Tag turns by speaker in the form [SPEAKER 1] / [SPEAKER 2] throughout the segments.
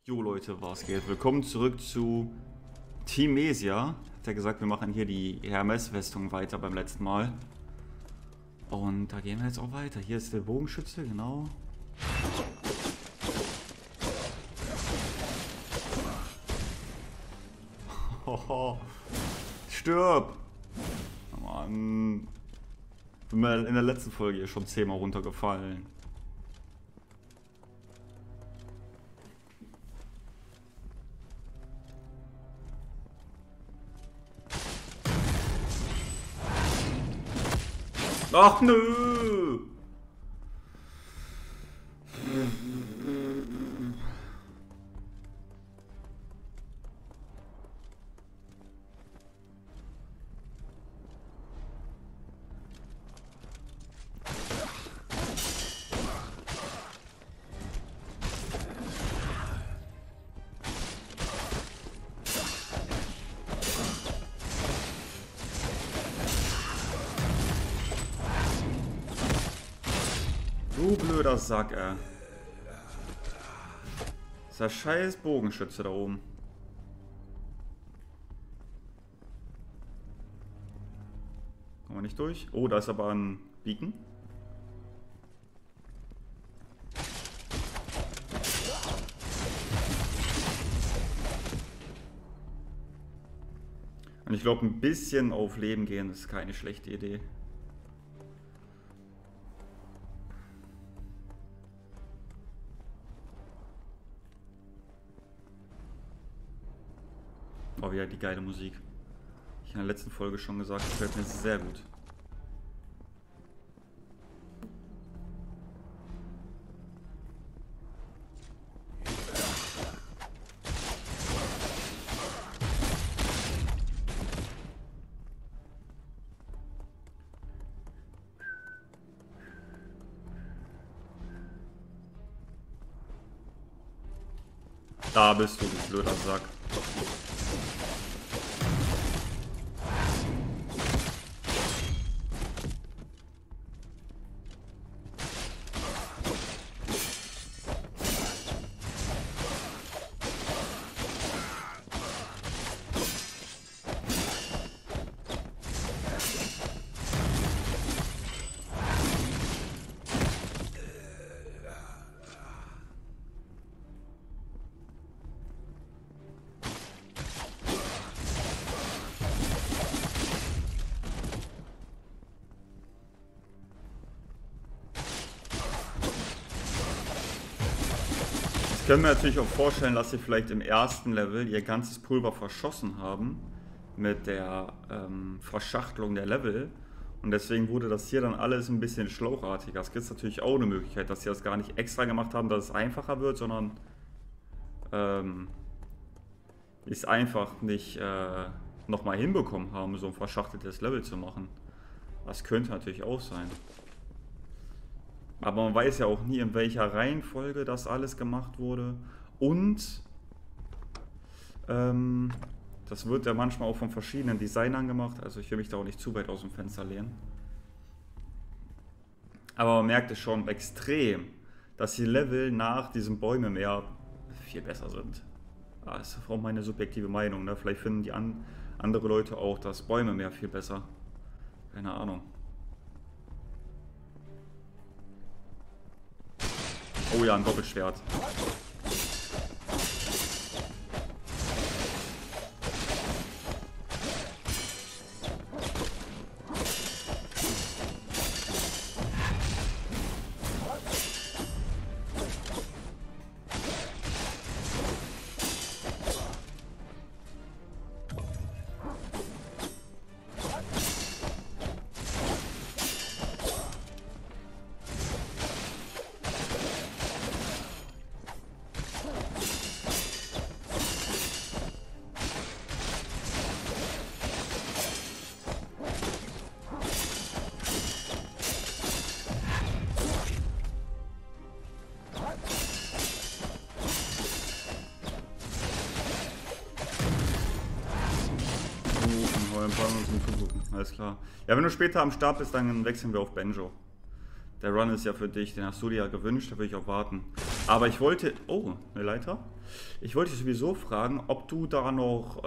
[SPEAKER 1] Jo Leute, was geht? Willkommen zurück zu Temesia. Hat ja gesagt, wir machen hier die Hermes-Festung weiter beim letzten Mal. Und da gehen wir jetzt auch weiter. Hier ist der Bogenschütze, genau. Stirb! Oh Mann. Bin mir in der letzten Folge hier schon 10-mal runtergefallen. Ach nö! Du blöder Sack, ey. Dieser scheiß Bogenschütze da oben. Kommen wir nicht durch? Oh, da ist aber ein Beacon. Und ich glaube, ein bisschen auf Leben gehen ist keine schlechte Idee. Oh, wieder die geile Musik. Ich habe in der letzten Folge schon gesagt, das gefällt mir sehr gut. Da bist du, du blöder Sack. Ich kann mir natürlich auch vorstellen, dass sie vielleicht im ersten Level ihr ganzes Pulver verschossen haben mit der Verschachtelung der Level. Und deswegen wurde das hier dann alles ein bisschen schlauchartiger. Es gibt natürlich auch eine Möglichkeit, dass sie das gar nicht extra gemacht haben, dass es einfacher wird, sondern es einfach nicht nochmal hinbekommen haben, so ein verschachteltes Level zu machen. Das könnte natürlich auch sein. Aber man weiß ja auch nie, in welcher Reihenfolge das alles gemacht wurde. Und das wird ja manchmal auch von verschiedenen Designern gemacht. Also ich will mich da auch nicht zu weit aus dem Fenster lehnen. Aber man merkt es schon extrem, dass die Level nach diesem Bäumemeer viel besser sind. Das ist auch meine subjektive Meinung. Ne? Vielleicht finden die andere Leute auch das Bäumemeer viel besser. Keine Ahnung. Oh ja, ein Doppelschwert. Alles klar. Ja, wenn du später am Start bist, dann wechseln wir auf Banjo. Der Run ist ja für dich, den hast du dir ja gewünscht, da will ich auch warten. Aber ich wollte... Oh, eine Leiter. Ich wollte dich sowieso fragen, ob du da noch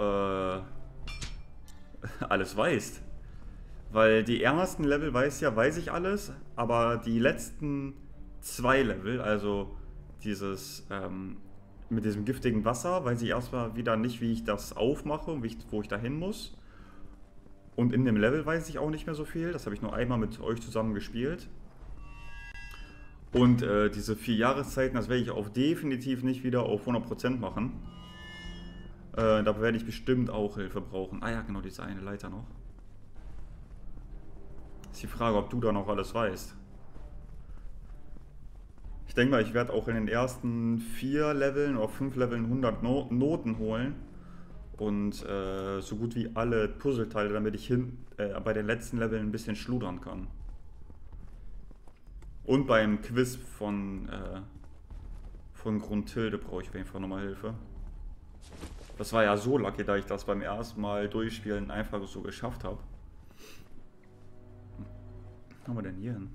[SPEAKER 1] alles weißt. Weil die ersten Level weiß ich alles, aber die letzten 2 Level, also dieses mit diesem giftigen Wasser, weiß ich erstmal wieder nicht, wie ich das aufmache und wo ich da hin muss. Und in dem Level weiß ich auch nicht mehr so viel. Das habe ich nur einmal mit euch zusammen gespielt. Und diese 4 Jahreszeiten, das werde ich auch definitiv nicht wieder auf 100% machen. Da werde ich bestimmt auch Hilfe brauchen. Ah ja, genau, diese eine Leiter noch. Ist die Frage, ob du da noch alles weißt. Ich denke mal, ich werde auch in den ersten 4 Leveln oder 5 Leveln 100 Noten holen. Und so gut wie alle Puzzleteile, damit ich bei den letzten Leveln ein bisschen schludern kann. Und beim Quiz von Grundhilde brauche ich auf jeden Fall nochmal Hilfe. Das war ja so lucky, da ich das beim ersten Mal durchspielen einfach so geschafft habe. Was haben wir denn hier hin?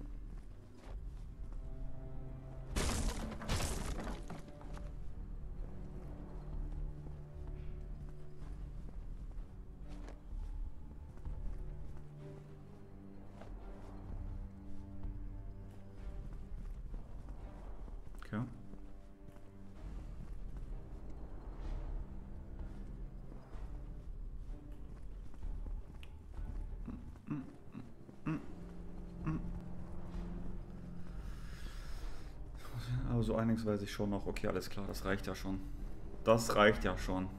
[SPEAKER 1] Okay. Also einiges weiß ich schon noch. Okay, alles klar, das reicht ja schon. Das reicht ja schon.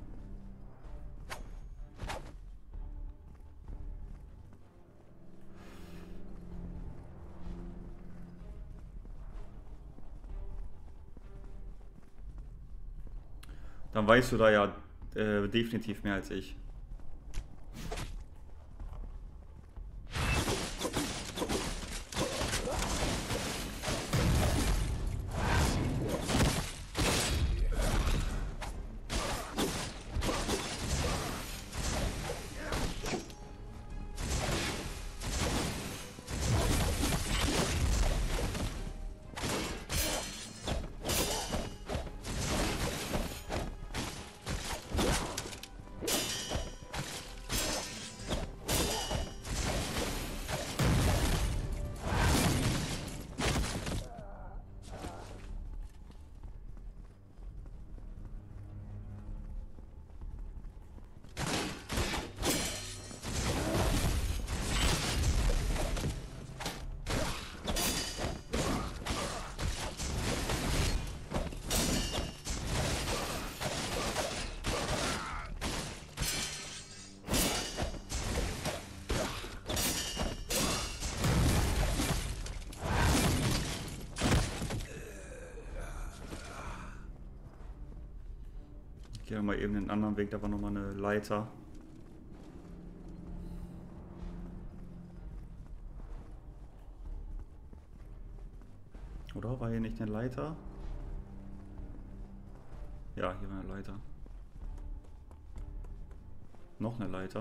[SPEAKER 1] Dann weißt du da ja definitiv mehr als ich. Gehen wir mal eben den anderen Weg, da war nochmal eine Leiter. Oder war hier nicht eine Leiter? Ja, hier war eine Leiter. Noch eine Leiter.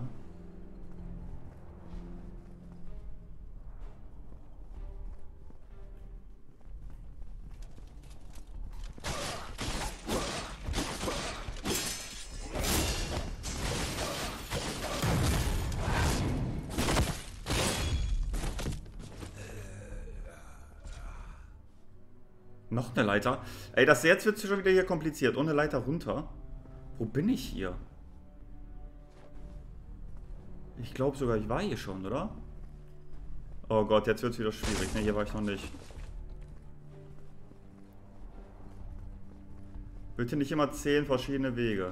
[SPEAKER 1] Noch eine Leiter. Ey, jetzt wird es schon wieder hier kompliziert. Und eine Leiter runter. Wo bin ich hier? Ich glaube sogar, ich war hier schon, oder? Oh Gott, jetzt wird es wieder schwierig. Ne, hier war ich noch nicht. Bitte nicht immer 10 verschiedene Wege.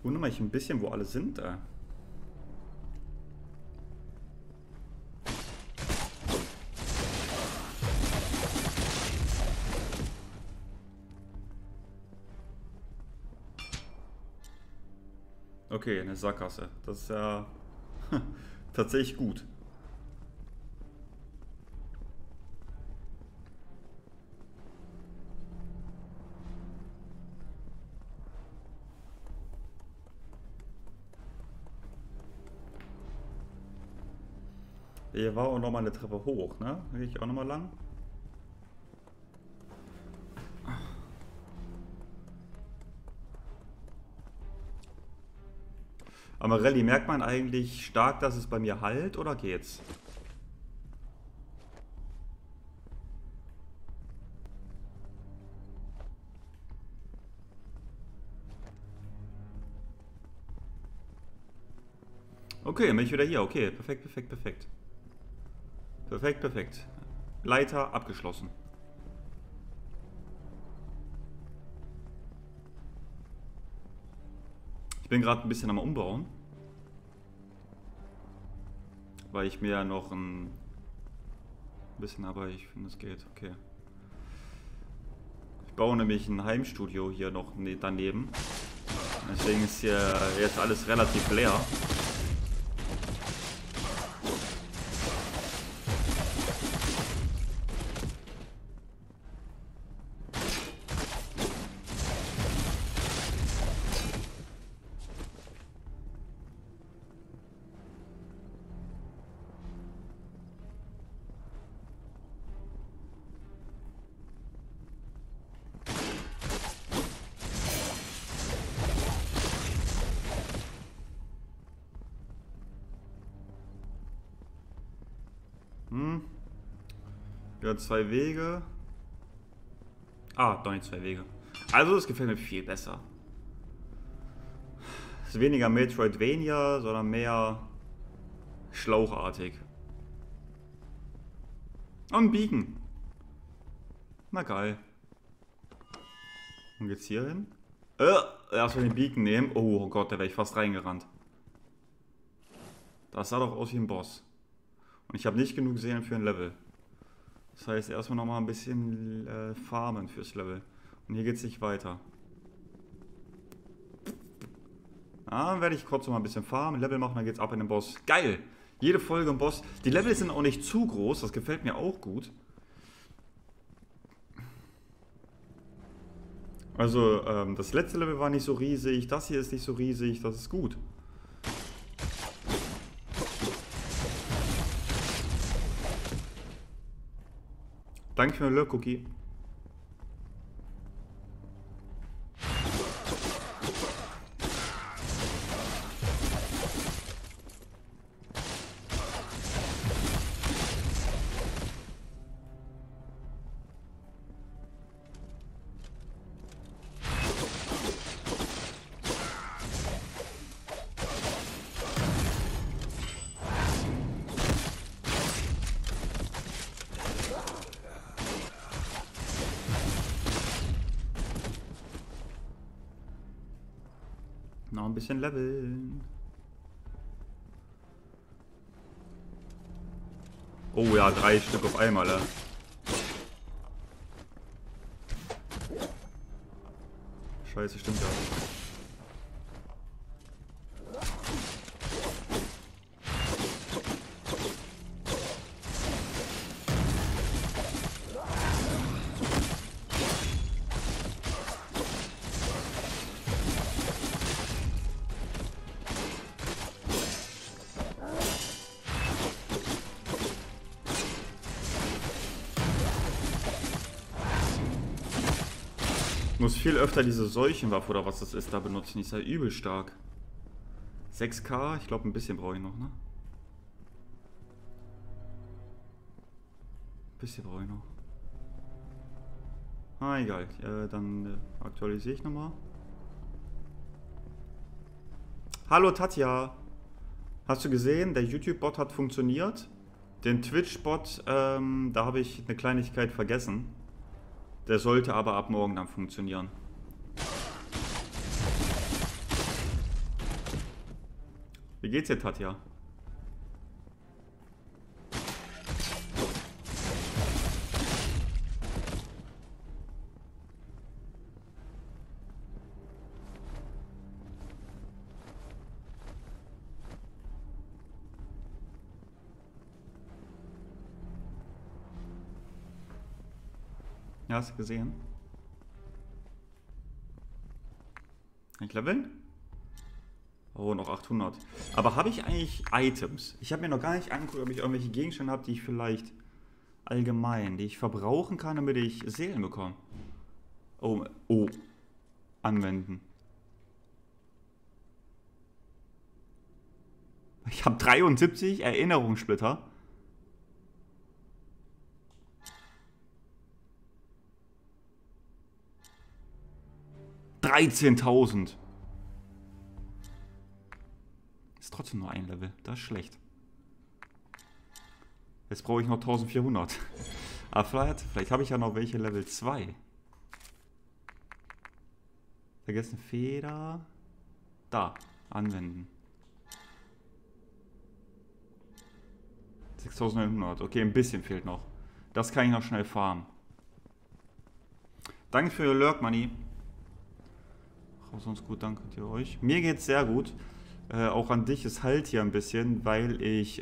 [SPEAKER 1] wundere mich ein bisschen, wo alle sind da. Okay, eine Sackgasse. Das ist ja tatsächlich gut. Hier war auch nochmal eine Treppe hoch, ne? Da gehe ich auch nochmal lang. Aber Rallye, merkt man eigentlich stark, dass es bei mir halt oder geht's? Okay, dann bin ich wieder hier. Okay, perfekt, perfekt, perfekt. Perfekt, perfekt. Leiter abgeschlossen. Ich bin gerade ein bisschen am Umbauen. Weil ich mir ja noch ein bisschen, aber ich finde es geht, okay. Ich baue nämlich ein Heimstudio hier noch daneben. Deswegen ist hier jetzt alles relativ leer. Ja, 2 Wege. Ah, doch nicht 2 Wege. Also, das gefällt mir viel besser. Es ist weniger Metroidvania, sondern mehr schlauchartig. Und ein Beacon. Na geil. Und geht's hier hin? Erstmal den Beacon nehmen. Oh Gott, da wäre ich fast reingerannt. Das sah doch aus wie ein Boss. Und ich habe nicht genug Seelen für ein Level. Das heißt, erstmal nochmal ein bisschen farmen fürs Level. Und hier geht es nicht weiter. Dann werde ich kurz noch mal ein bisschen farmen, Level machen, dann geht's ab in den Boss. Geil! Jede Folge ein Boss. Die Level sind auch nicht zu groß, das gefällt mir auch gut. Also, das letzte Level war nicht so riesig, das hier ist nicht so riesig, das ist gut. Danke für den Lurk-Cookie. Noch ein bisschen leveln. Oh ja, 3 Stück auf einmal, ja. Scheiße, stimmt ja. Ich muss viel öfter diese Seuchenwaffe oder was das ist da benutzen. Die ist ja übel stark. 6K, ich glaube ein bisschen brauche ich noch, ne? Ein bisschen brauche ich noch. Ah, egal. Dann aktualisiere ich nochmal. Hallo Tatja. Hast du gesehen, der YouTube-Bot hat funktioniert? Den Twitch-Bot, da habe ich eine Kleinigkeit vergessen. Der sollte aber ab morgen dann funktionieren. Wie geht's dir, Tatja? Ja, hast du gesehen? Kann ich leveln? Oh, noch 800. Aber habe ich eigentlich Items? Ich habe mir noch gar nicht angeguckt, ob ich irgendwelche Gegenstände habe, die ich vielleicht allgemein, die ich verbrauchen kann, damit ich Seelen bekomme. Oh, oh, anwenden. Ich habe 73 Erinnerungssplitter. 13.000. Ist trotzdem nur ein Level. Das ist schlecht. Jetzt brauche ich noch 1400. Aber vielleicht habe ich ja noch welche Level 2. Vergessen Feder. Da. Anwenden. 6900. Okay, ein bisschen fehlt noch. Das kann ich noch schnell farmen. Danke für Lurk Money. Auch sonst gut, danke dir euch. Mir geht's sehr gut. Auch an dich, es halt hier ein bisschen, weil ich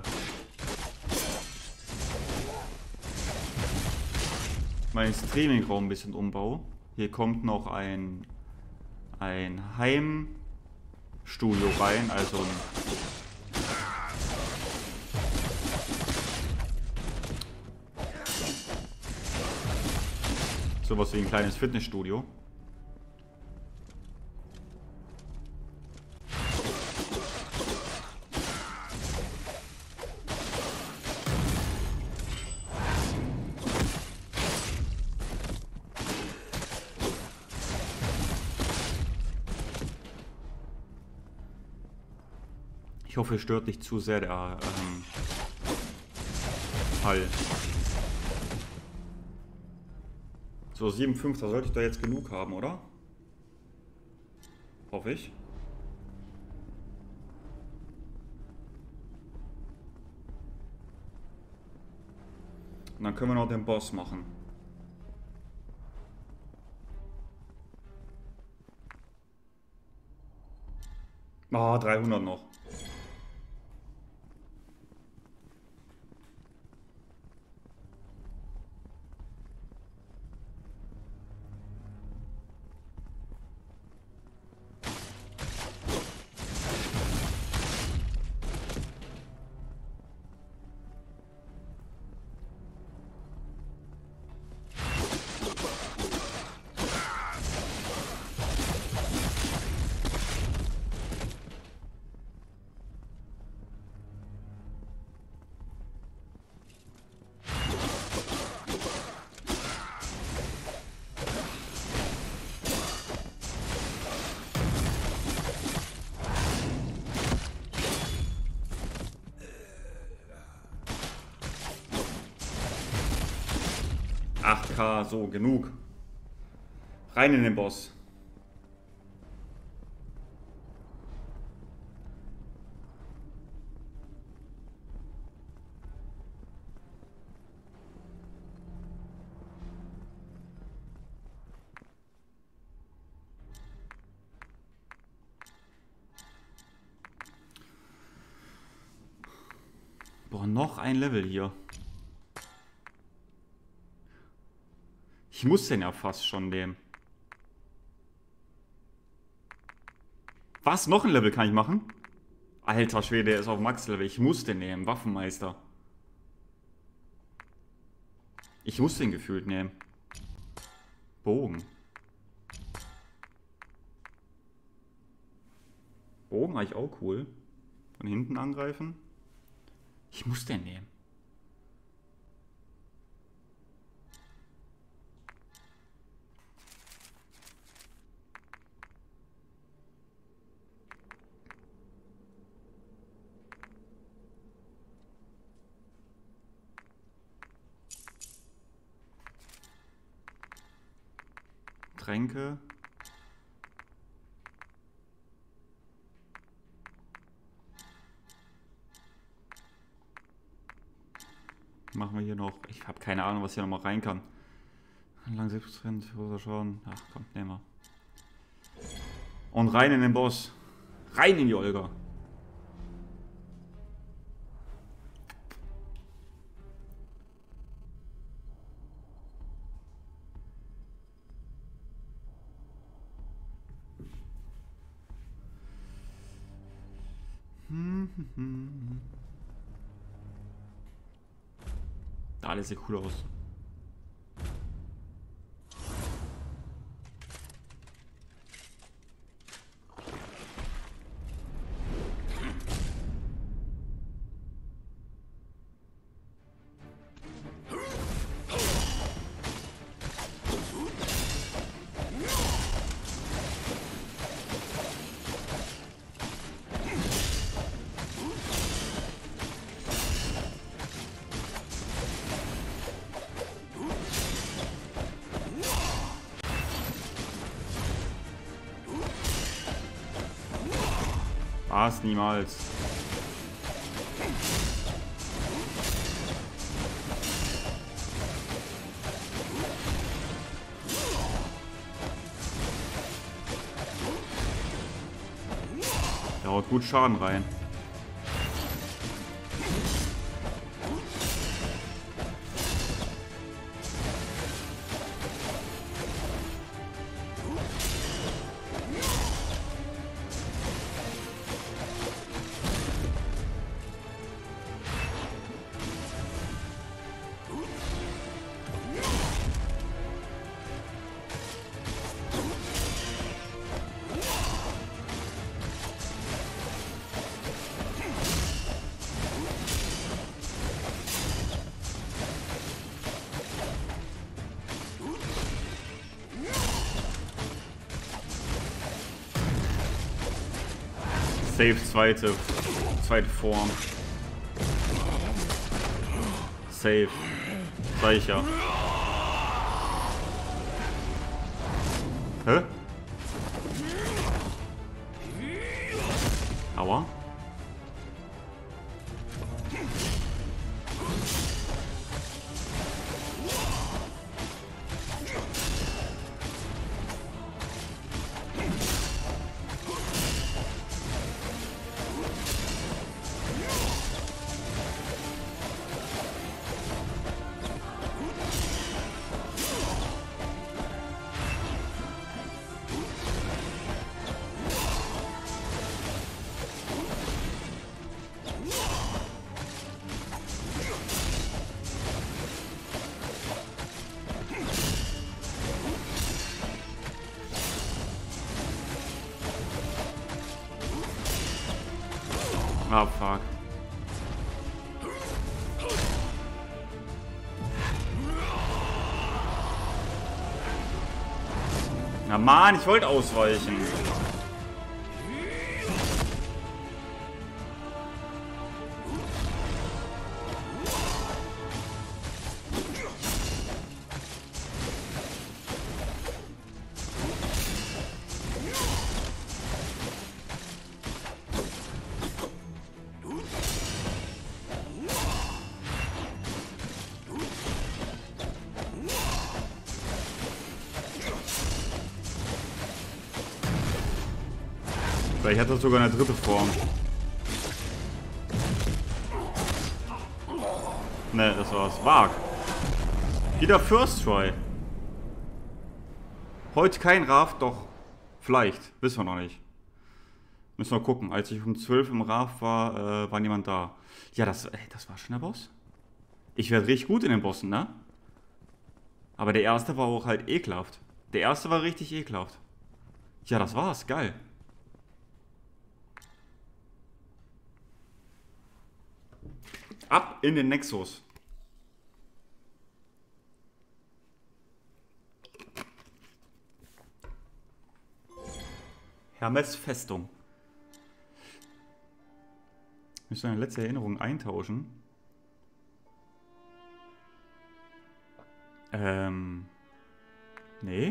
[SPEAKER 1] meinen Streamingraum ein bisschen umbaue. Hier kommt noch ein Heimstudio rein, also sowas wie ein kleines Fitnessstudio. Ich hoffe, es stört nicht zu sehr der Hall. So, 7,5, da sollte ich doch jetzt genug haben, oder? Hoffe ich. Und dann können wir noch den Boss machen. Ah, 300 noch. So, genug. Rein in den Boss. Boah, noch ein Level hier. Ich muss den ja fast schon nehmen. Was? Noch ein Level kann ich machen? Alter Schwede, der ist auf Max-Level. Ich muss den nehmen. Waffenmeister. Ich muss den gefühlt nehmen. Bogen. Bogen eigentlich auch cool. Von hinten angreifen. Ich muss den nehmen. Tränke. Machen wir hier noch. Ich habe keine Ahnung, was hier nochmal rein kann. Lang 6%, großer Schaden. Ach komm, nehmen wir. Und rein in den Boss. Rein in die Olga. Alles sieht cool aus. Was? Niemals. Der haut gut Schaden rein. Safe zweite Form. Safe. Sag ich ja. Hä? Aua. Ah, fuck. Na Mann, ich wollte ausweichen. Vielleicht hat das sogar eine dritte Form. Ne, das war's. Wag. Wieder First Try. Heute kein Raf, doch vielleicht. Wissen wir noch nicht. Müssen wir gucken. Als ich um 12 im Raf war, war niemand da. Ja, das war schon der Boss. Ich werde richtig gut in den Bossen, ne? Aber der erste war auch halt ekelhaft. Der erste war richtig ekelhaft. Ja, das war's. Geil. Ab in den Nexus. Hermes Festung. Müssen wir eine letzte Erinnerung eintauschen? Nee.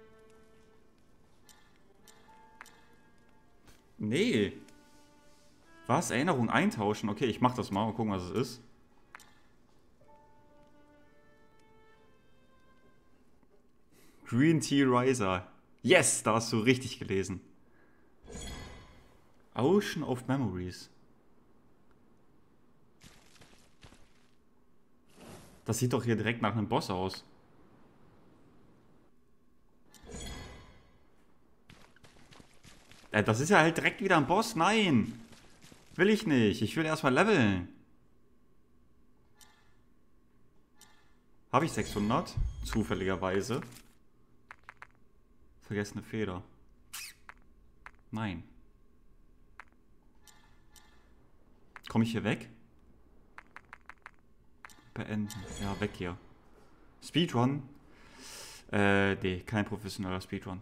[SPEAKER 1] Nee. Was? Erinnerung eintauschen? Okay, ich mach das mal. Mal gucken, was es ist. Green Tea Riser. Yes, da hast du richtig gelesen. Ocean of Memories. Das sieht doch hier direkt nach einem Boss aus. Das ist ja halt direkt wieder ein Boss. Nein. Will ich nicht. Ich will erstmal leveln. Habe ich 600? Zufälligerweise. Vergessene Feder. Nein. Komme ich hier weg? Beenden. Ja, weg hier. Speedrun? Nee, kein professioneller Speedrun.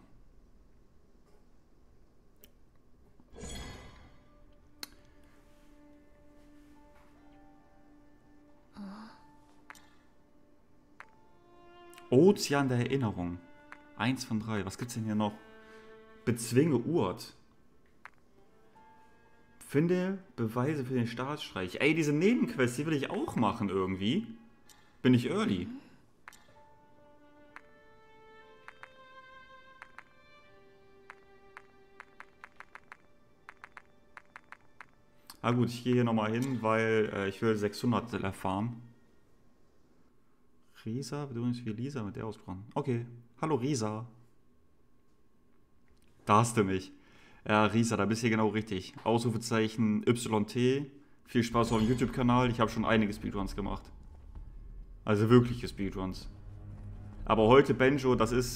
[SPEAKER 1] Ozean der Erinnerung. 1 von 3. Was gibt's denn hier noch? Bezwinge Urt. Finde Beweise für den Staatsstreich. Ey, diese Nebenquests, die will ich auch machen irgendwie. Bin ich early? Ah gut, ich gehe hier nochmal hin, weil ich will 600 erfahren. Risa, bedeutet wie Lisa mit der ausgesprochen. Okay. Hallo Risa. Da hast du mich. Ja, Risa, da bist du hier genau richtig. Ausrufezeichen YT. Viel Spaß auf dem YouTube-Kanal. Ich habe schon einige Speedruns gemacht. Also wirkliche Speedruns. Aber heute Benjo, das ist...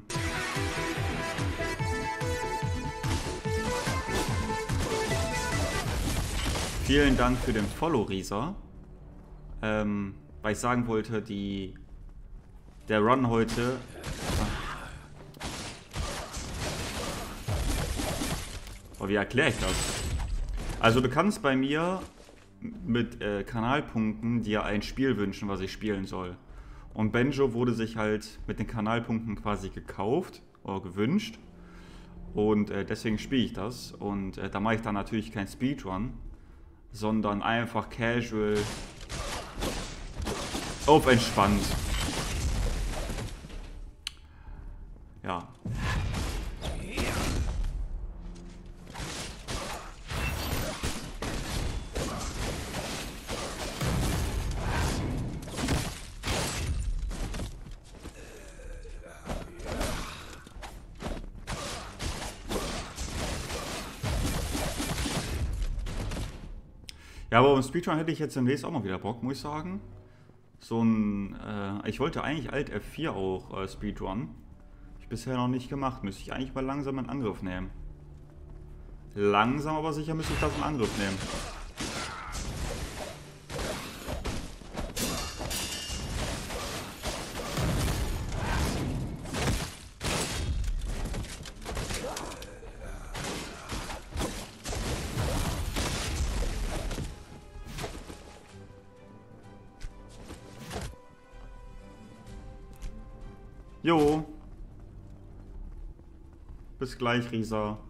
[SPEAKER 1] Vielen Dank für den Follow, Risa. Weil ich sagen wollte, der Run heute... Oh, wie erkläre ich das? Also du kannst bei mir mit Kanalpunkten dir ein Spiel wünschen, was ich spielen soll. Und Benjo wurde sich halt mit den Kanalpunkten quasi gekauft oder gewünscht. Und deswegen spiele ich das. Und da mache ich dann natürlich kein Speedrun, sondern einfach casual auf entspannt. Ja. Ja, aber beim Speedrun hätte ich jetzt demnächst auch mal wieder Bock, muss ich sagen. So ein, ich wollte eigentlich Alt F4 auch Speedrun. Hab ich bisher noch nicht gemacht. Müsste ich eigentlich mal langsam in Angriff nehmen. Langsam, aber sicher müsste ich das in Angriff nehmen. Jo. Bis gleich, Risa.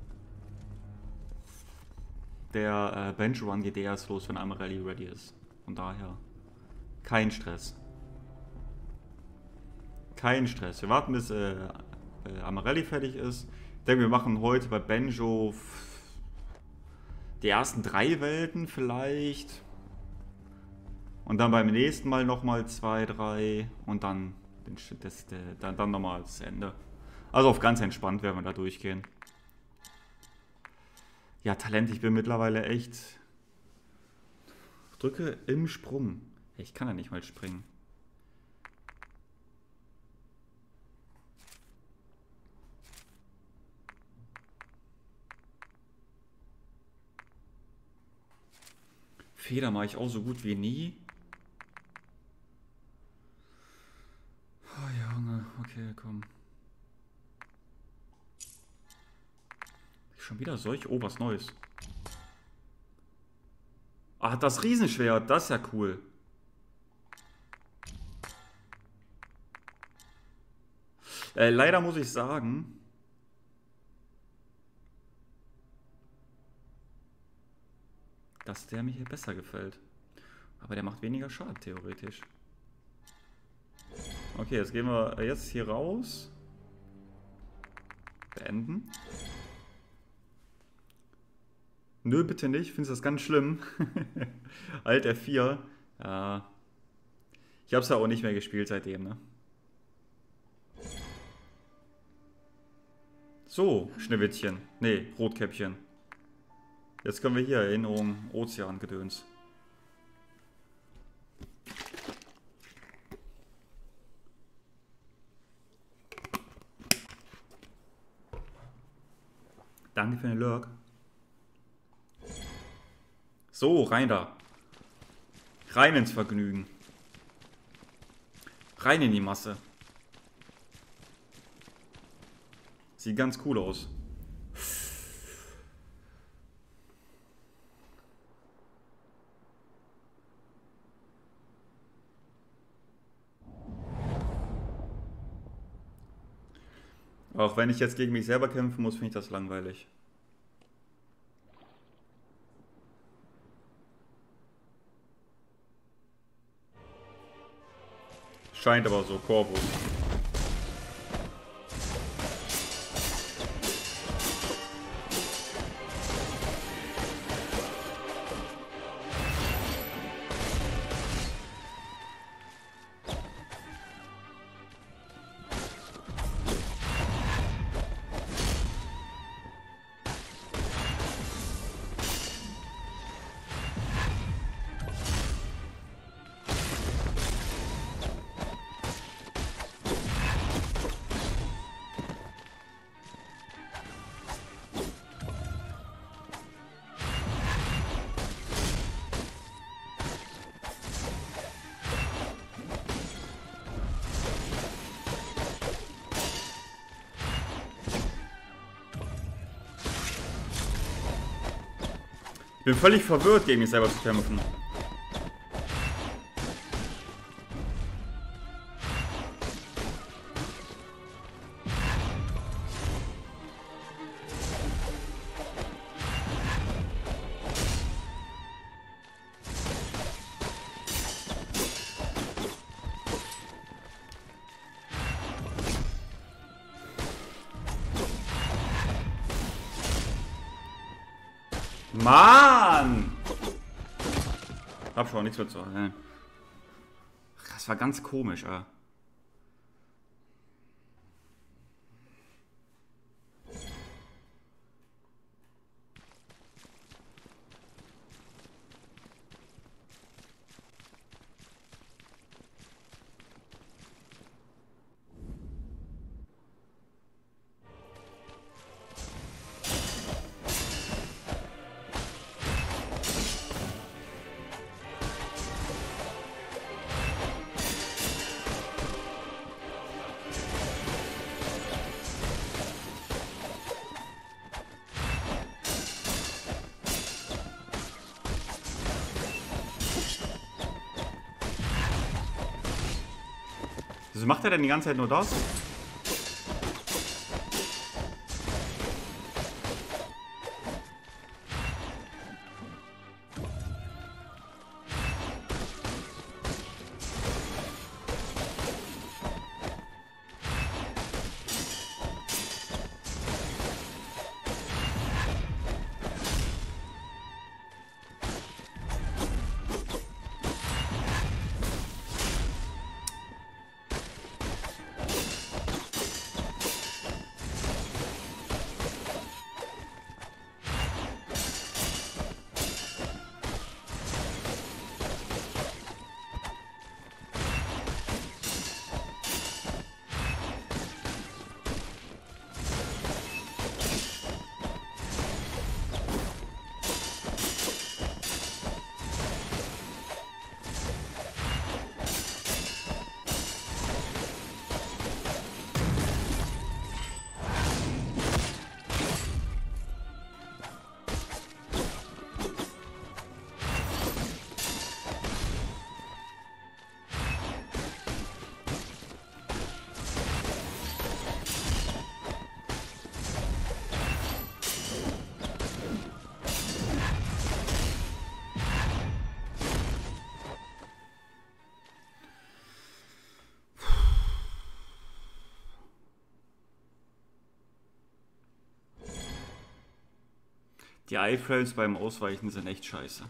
[SPEAKER 1] Der Bench Run geht erst los, wenn Amarelli ready ist. Von daher kein Stress. Kein Stress. Wir warten, bis Amarelli fertig ist. Ich denke, wir machen heute bei Benjo die ersten 3 Welten vielleicht. Und dann beim nächsten Mal nochmal 2, 3 und dann dann nochmal das Ende. Also auf ganz entspannt werden wir da durchgehen. Ja, Talent, ich bin mittlerweile echt... Drücke im Sprung. Ich kann ja nicht mal springen. Feder mache ich auch so gut wie nie. Oh Junge, okay, komm. Schon wieder solch? Oh, was Neues. Ah, das Riesenschwert, das ist ja cool. Leider muss ich sagen, dass der mir hier besser gefällt. Aber der macht weniger Schaden, theoretisch. Okay, jetzt gehen wir jetzt hier raus. Beenden. Nö, bitte nicht. Findest du das ganz schlimm? Alt F4. Ja. Ich habe es ja auch nicht mehr gespielt seitdem, ne? So, Schneewittchen. Nee, Rotkäppchen. Jetzt können wir hier Erinnerung, Ozeangedöns. Danke für den Lurk. So, rein da. Rein ins Vergnügen. Rein in die Masse. Sieht ganz cool aus. Auch wenn ich jetzt gegen mich selber kämpfen muss, finde ich das langweilig. Scheint aber so, Corvus. Ich bin völlig verwirrt, gegen mich selber zu kämpfen. Mann! Hab schon nichts mehr zu sagen. Das war ganz komisch, ey. Wieso macht er denn die ganze Zeit nur das? Die iFrames beim Ausweichen sind echt scheiße.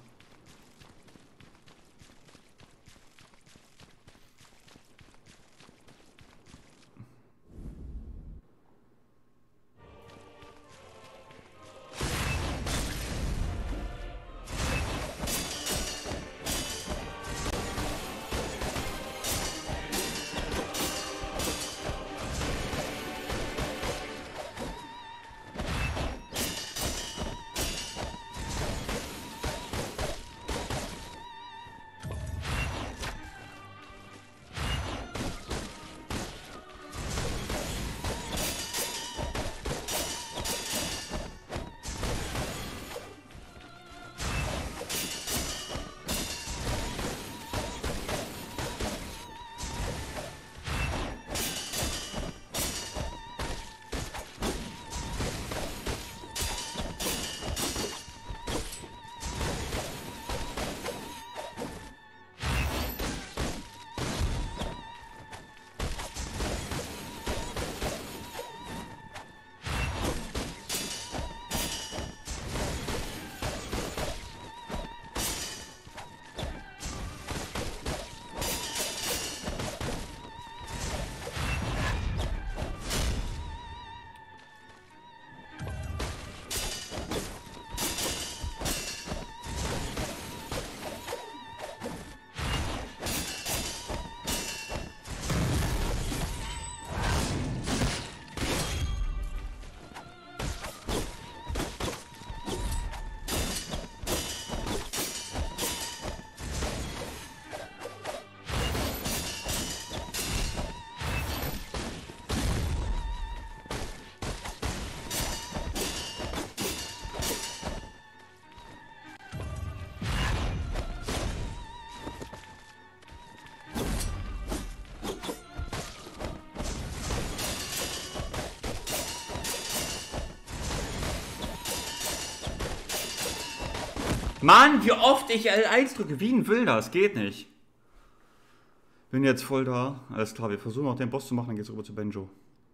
[SPEAKER 1] Mann, wie oft ich L1 drücke, wie ein Wilder, das geht nicht. Bin jetzt voll da. Alles klar, wir versuchen auch den Boss zu machen, dann geht's rüber zu Benjo.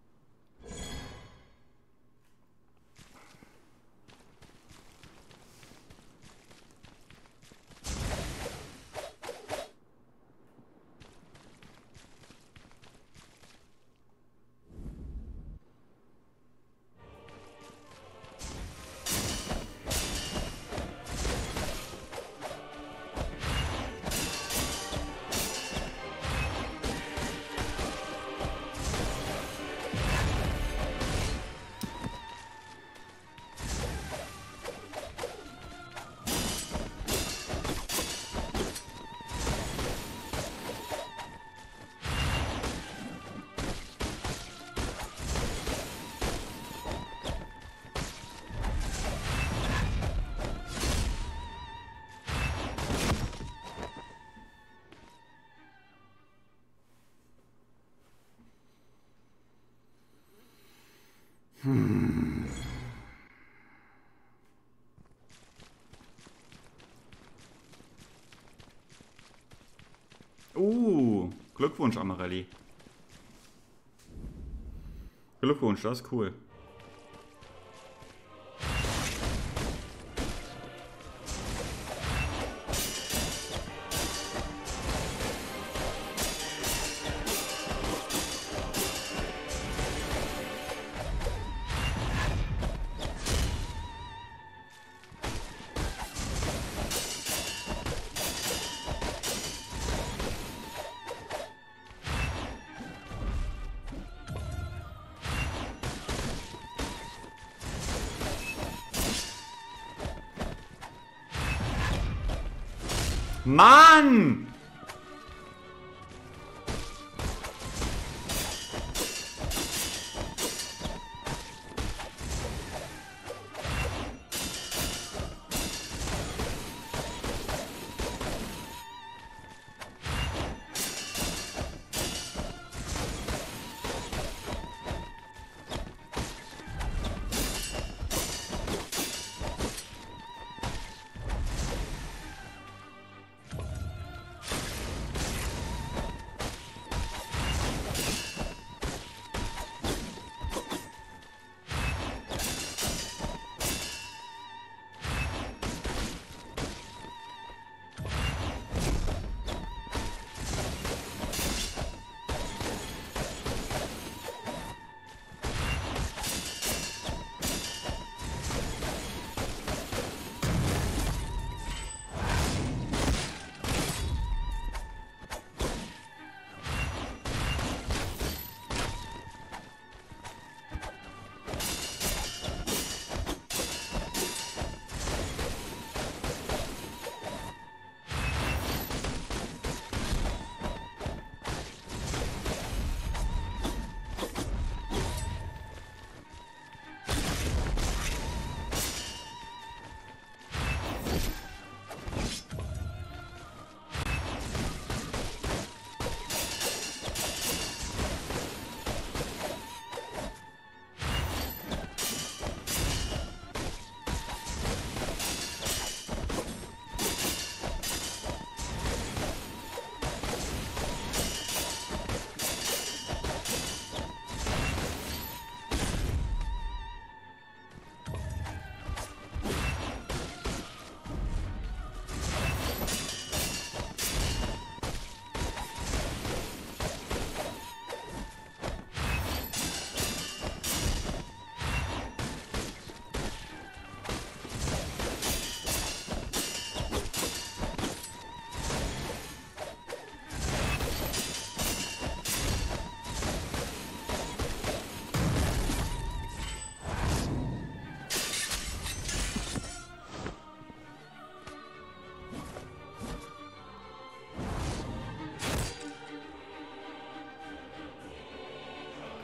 [SPEAKER 1] Glückwunsch, Amarelli. Glückwunsch, das ist cool. Mann!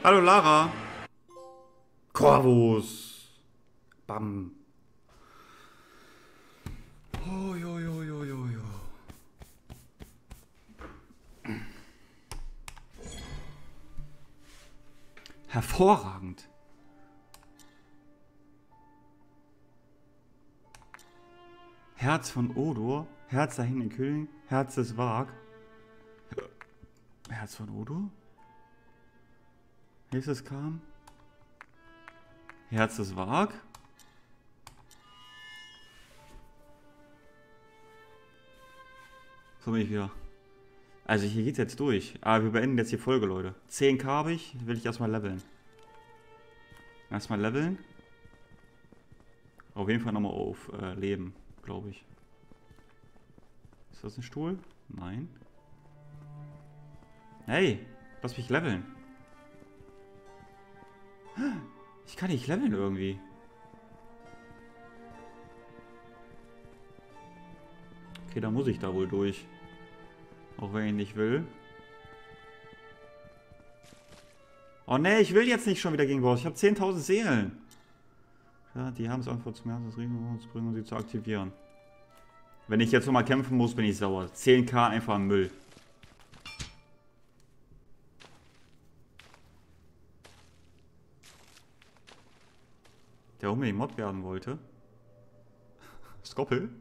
[SPEAKER 1] Hallo Lara. Corvus. Bam. Oh, jo, jo, jo, jo, jo. Hervorragend. Herz von Odur, Herz dahin in König, Herz des Wag. Herz von Odur? Nächstes kam. Herz des Wag. So bin ich wieder. Also hier geht's jetzt durch. Aber wir beenden jetzt die Folge, Leute. 10k habe ich, will ich erstmal leveln. Erstmal leveln. Auf jeden Fall nochmal auf Leben, glaube ich. Ist das ein Stuhl? Nein. Hey, lass mich leveln. Ich kann nicht leveln irgendwie. Okay, da muss ich da wohl durch. Auch wenn ich nicht will. Oh ne, ich will jetzt nicht schon wieder gegen Boss. Ich habe 10.000 Seelen. Ja, die haben es einfach zum Herzen des Regenbogens zu bringen, um sie zu aktivieren. Wenn ich jetzt nochmal kämpfen muss, bin ich sauer. 10k einfach im Müll. Der unbedingt Mod werden wollte. Skoppel.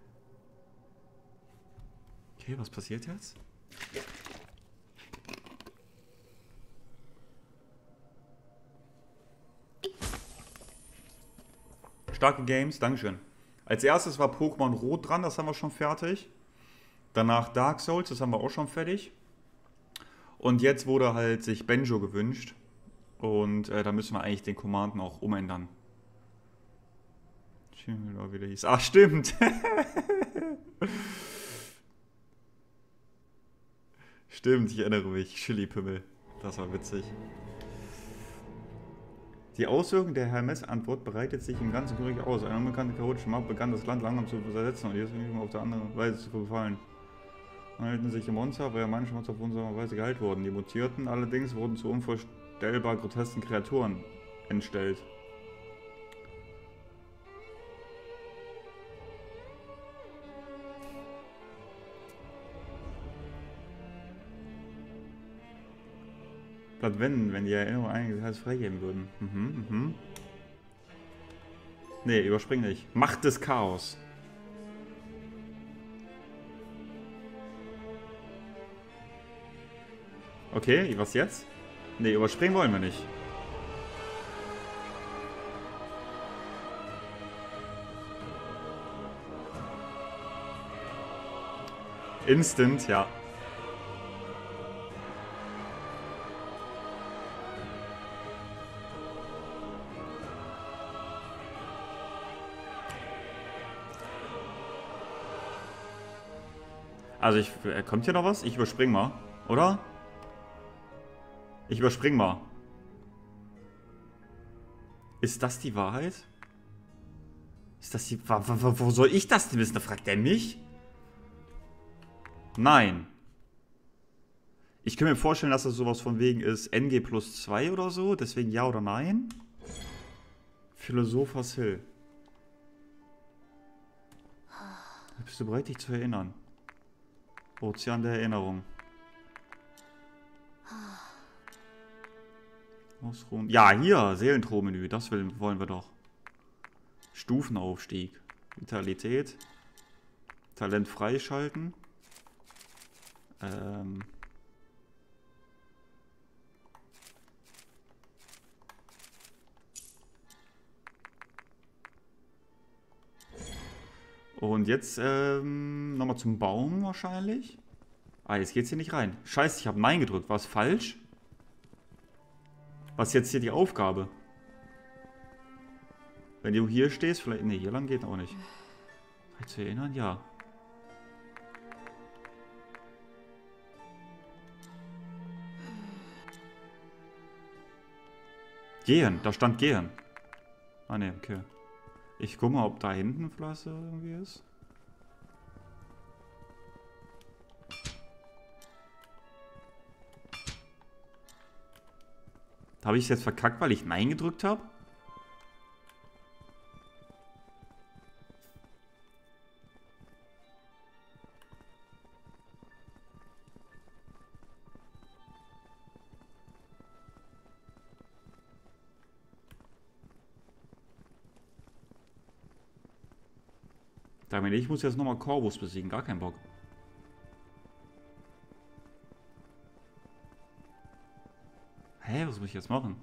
[SPEAKER 1] Okay, was passiert jetzt? Starke Games, Dankeschön. Als erstes war Pokémon Rot dran, das haben wir schon fertig. Danach Dark Souls, das haben wir auch schon fertig. Und jetzt wurde halt sich Benjo gewünscht. Und da müssen wir eigentlich den Commanden auch umändern. Wie der hieß. Ach, stimmt. Stimmt, ich erinnere mich. Chili-Pimmel. Das war witzig. Die Auswirkung der Hermes-Antwort breitet sich im ganzen Krieg aus. Eine unbekannte chaotische Macht begann das Land langsam zu versetzen und jetzt auf der anderen Weise zu befallen. Man hielten sich die Monster, weil ja manche Monster auf unsere Weise geheilt wurden. Die Mutierten allerdings wurden zu unvorstellbar grotesken Kreaturen entstellt. Blatt wenn die Erinnerung einiges Details freigeben würden. Nee, überspring nicht. Macht des Chaos. Okay, was jetzt? Nee, überspringen wollen wir nicht. Instant, ja. Also kommt hier noch was? Ich überspring mal, oder? Ich überspring mal. Ist das die Wahrheit? Ist das die... Wo soll ich das denn wissen? Da fragt er mich? Nein. Ich kann mir vorstellen, dass das sowas von wegen ist NG plus 2 oder so. Deswegen ja oder nein. Philosophers Hill. Bist du bereit, dich zu erinnern? Ozean der Erinnerung. Ausruhen. Ja, hier, Seelentrohmenü, das wollen wir doch. Stufenaufstieg. Vitalität. Talent freischalten. Und jetzt nochmal zum Baum wahrscheinlich. Ah, jetzt geht's hier nicht rein. Scheiße, ich habe Nein gedrückt. War es falsch? Was ist jetzt hier die Aufgabe? Wenn du hier stehst, vielleicht... Ne, hier lang geht auch nicht. Vielleicht zu erinnern? Ja. Gehen, da stand gehen. Ah ne, okay. Ich guck mal, ob da hinten vielleicht irgendwie ist. Habe ich es jetzt verkackt, weil ich Nein gedrückt habe? Sag mir nicht, ich muss jetzt nochmal Corvus besiegen. Gar keinen Bock. Hä, was muss ich jetzt machen?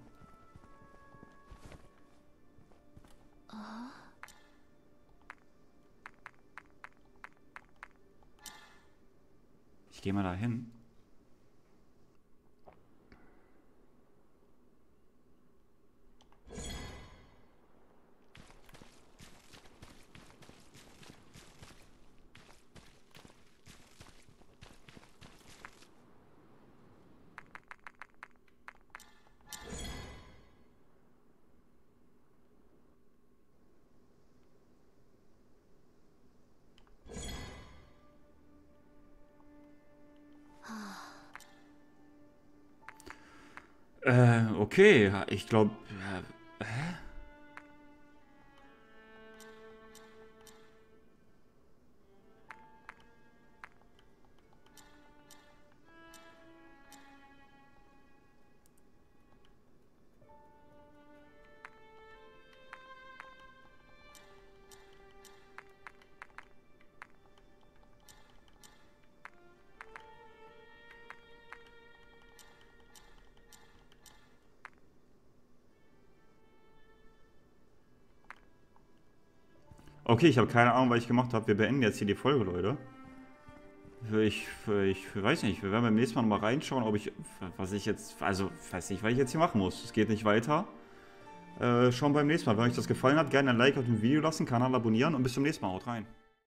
[SPEAKER 1] Ich gehe mal da hin. Okay, ich glaube. Hä? Okay, ich habe keine Ahnung, was ich gemacht habe. Wir beenden jetzt hier die Folge, Leute. Ich weiß nicht, wir werden beim nächsten Mal nochmal reinschauen, ob ich, was ich jetzt, also, weiß nicht, was ich jetzt hier machen muss. Es geht nicht weiter. Schauen beim nächsten Mal. Wenn euch das gefallen hat, gerne ein Like auf dem Video lassen, Kanal abonnieren und bis zum nächsten Mal. Haut rein.